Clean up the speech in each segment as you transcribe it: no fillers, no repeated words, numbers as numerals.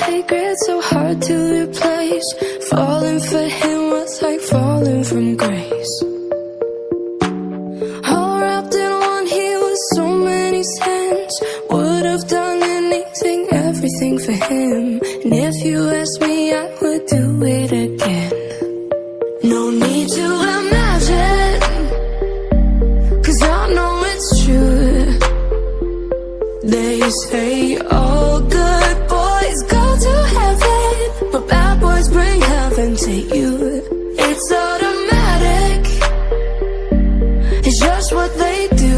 sacred, so hard to replace. Falling for him was like falling from grace. All wrapped in one, he was so many sins. Would have done anything, everything for him. And if you ask me, I would do it again. No need to imagine, 'cause I know it's true. They say all good boys go to heaven, but bad boys bring heaven to you. It's automatic, it's just what they do.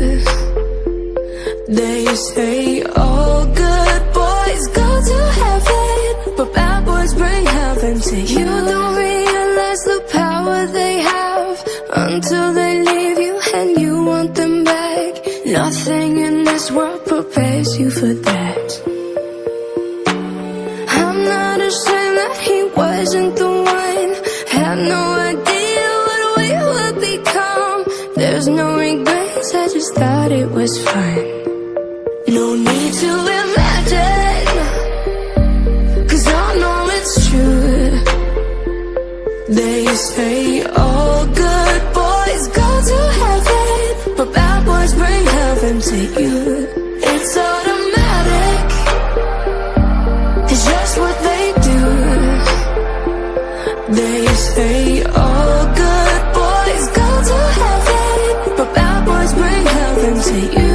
They say all good boys go to heaven, but bad boys bring heaven to you. You don't realize the power they have until they leave you and you want them back. Nothing in this world prepares you for that. I'm not ashamed that he wasn't the one. Had no idea what we would become. There's no regrets, I just thought it was fun. No need to imagine, 'cause I know it's true. They say all good boys go to heaven, but bad boys bring heaven to you. It's automatic, it's just what they do. They say all good boys go to heaven, but bad boys bring heaven to you.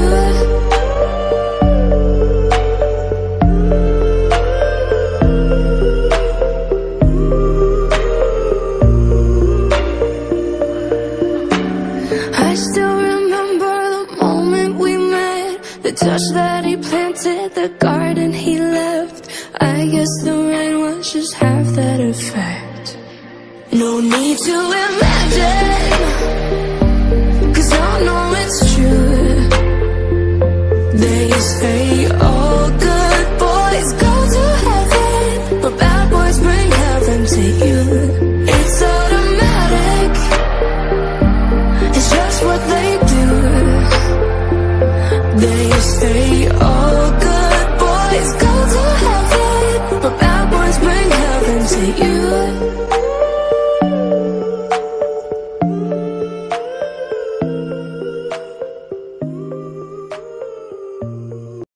I still remember the moment we met, the touch that he planted, the garden he left. I guess the rain was just half that effect. No need to imagine, 'cause I know it's true. They say all good boys go